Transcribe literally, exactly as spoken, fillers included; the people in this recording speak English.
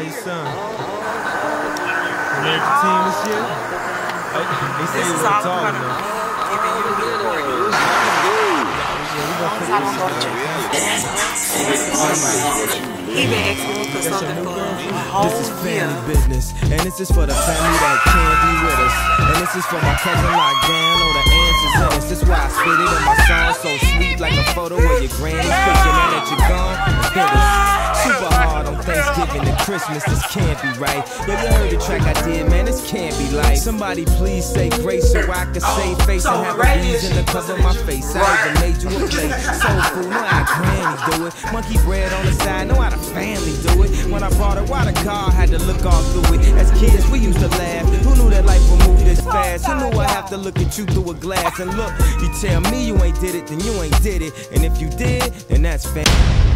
How your son? You made the team this year? Oh, they say you were tall enough. He been asking me for something for a whole This is family year. business, and this is for the family that can't be with us. And this is for my cousin locked down, oh the answer's in us. This why I spit it in my song, so sweet like a photo of your granny's picture. Now that you're gone, it's bitter. Super hard on Thanksgiving and Christmas, this can't be right. Yo, you heard the track I did, man, this can't be life. Somebody please say grace so I can save face and have a reason to cover my face. I even made you a plate. Soul food, know how granny do it. Monkey bread on the side, know how the family do it. When I bought it, why the car had to look all through it. As kids, we used to laugh. Who knew that life would move this fast? Who knew I have to look at you through a glass? And look, you tell me you ain't did it, then you ain't did it. And if you did, then that's family.